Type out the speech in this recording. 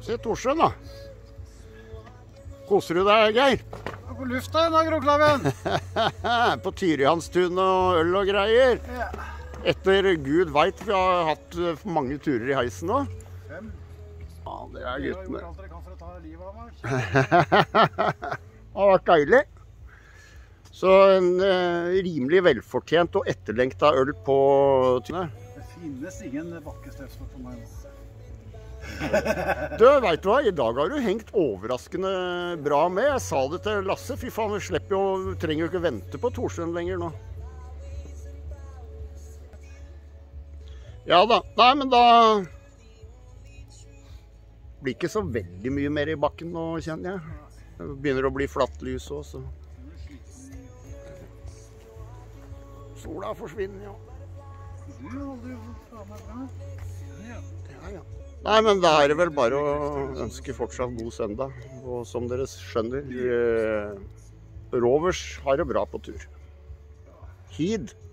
Se Torsjøen da. Koser du deg, Geir? På lufta da, Groklaven. På Tyrihanstun og øl og greier. Ja. Etter Gud vet, vi har hatt mange turer i heisen nå. 5. Ja, det er guttene. Dere har gjort alt dere kan for å ta livet av meg. Det har vært deilig. Så en rimelig velfortjent og etterlengtet øl på Tyrihanstun. Det finnes ingen bakkestøvsmål på meg nå. Du, vet du hva? I dag har du hengt overraskende bra med. Jeg sa det til Lasse. Fy faen, vi trenger jo ikke vente på Torsjøen lenger nå. Ja da. Nei, men da blir ikke så veldig mye mer i bakken nå, kjenner jeg. Det begynner å bli flatt lys også. Sola forsvinner, ja. Du holder jo faen meg bra. Ja. Ja. Nei, men da er det vel bare å ønske fortsatt god søndag. Og som dere skjønner, Rovers har det bra på tur. Hid!